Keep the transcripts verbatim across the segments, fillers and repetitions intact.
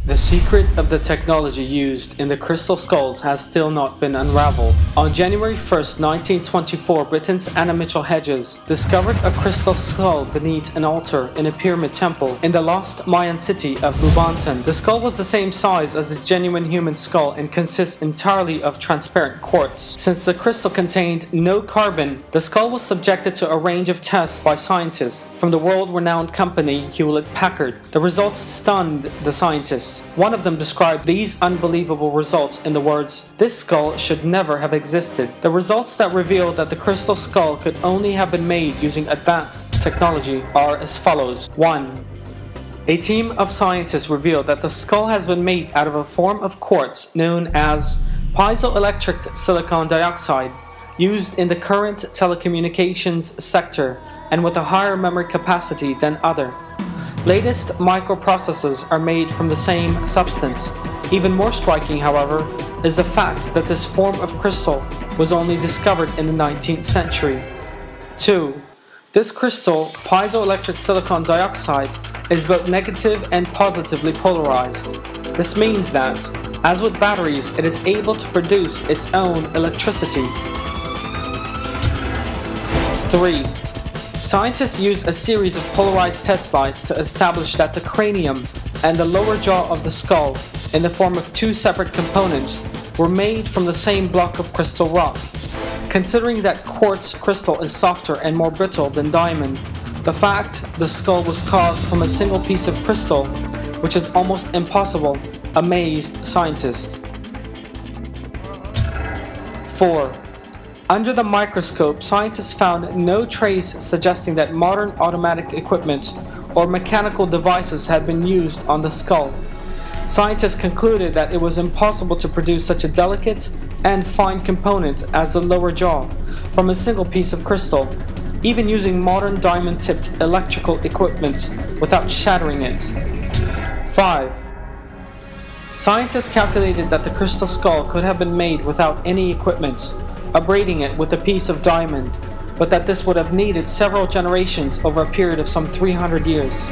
The secret of the technology used in the crystal skulls has still not been unraveled. On January first, nineteen twenty-four, Britain's Anna Mitchell Hedges discovered a crystal skull beneath an altar in a pyramid temple in the lost Mayan city of Bubantan. The skull was the same size as a genuine human skull and consists entirely of transparent quartz. Since the crystal contained no carbon, the skull was subjected to a range of tests by scientists from the world-renowned company Hewlett-Packard. The results stunned the scientists. One of them described these unbelievable results in the words, "This skull should never have existed." The results that revealed that the crystal skull could only have been made using advanced technology are as follows. one. A team of scientists revealed that the skull has been made out of a form of quartz known as piezoelectric silicon dioxide, used in the current telecommunications sector and with a higher memory capacity than other. Latest microprocessors are made from the same substance. Even more striking, however, is the fact that this form of crystal was only discovered in the nineteenth century. two. This crystal, piezoelectric silicon dioxide, is both negative and positively polarized. This means that, as with batteries, it is able to produce its own electricity. three. Scientists used a series of polarized test slides to establish that the cranium and the lower jaw of the skull, in the form of two separate components, were made from the same block of crystal rock. Considering that quartz crystal is softer and more brittle than diamond, the fact the skull was carved from a single piece of crystal, which is almost impossible, amazed scientists. four. Under the microscope, scientists found no trace suggesting that modern automatic equipment or mechanical devices had been used on the skull. Scientists concluded that it was impossible to produce such a delicate and fine component as the lower jaw from a single piece of crystal, even using modern diamond-tipped electrical equipment without shattering it. five. Scientists calculated that the crystal skull could have been made without any equipment, abrading it with a piece of diamond, but that this would have needed several generations over a period of some three hundred years.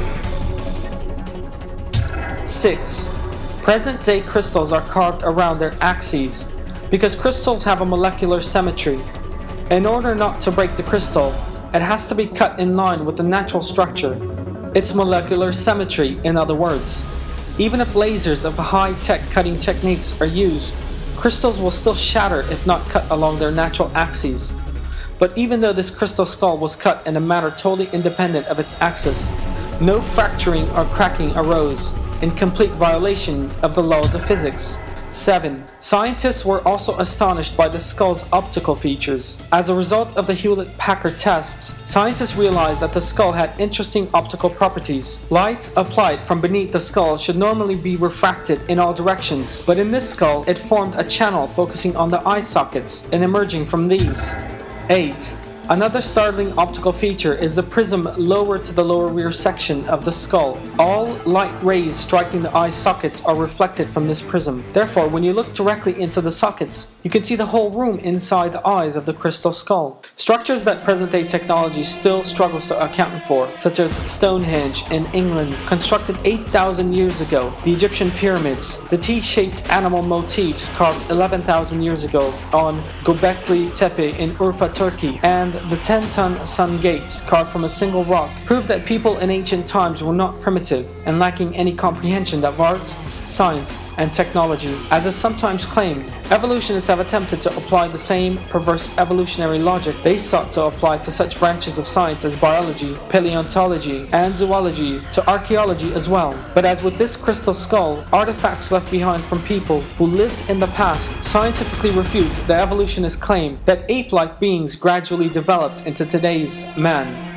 six. Present-day crystals are carved around their axes because crystals have a molecular symmetry. In order not to break the crystal, it has to be cut in line with the natural structure, its molecular symmetry, in other words. Even if lasers of high-tech cutting techniques are used, crystals will still shatter if not cut along their natural axes. But even though this crystal skull was cut in a manner totally independent of its axis, no fracturing or cracking arose, in complete violation of the laws of physics. seven. Scientists were also astonished by the skull's optical features. As a result of the Hewlett-Packard tests, scientists realized that the skull had interesting optical properties. Light applied from beneath the skull should normally be refracted in all directions, but in this skull it formed a channel focusing on the eye sockets and emerging from these. eight. Another startling optical feature is the prism lower to the lower rear section of the skull. All light rays striking the eye sockets are reflected from this prism. Therefore, when you look directly into the sockets, you can see the whole room inside the eyes of the crystal skull. Structures that present-day technology still struggles to account for, such as Stonehenge in England, constructed eight thousand years ago, the Egyptian pyramids, the T-shaped animal motifs carved eleven thousand years ago on Göbekli Tepe in Urfa, Turkey, and the ten-ton sun gate carved from a single rock prove that people in ancient times were not primitive and lacking any comprehension of art, science, and technology. As is sometimes claimed, evolutionists have attempted to apply the same perverse evolutionary logic they sought to apply to such branches of science as biology, paleontology, and zoology to archaeology as well. But as with this crystal skull, artifacts left behind from people who lived in the past scientifically refute the evolutionist claim that ape-like beings gradually developed into today's man.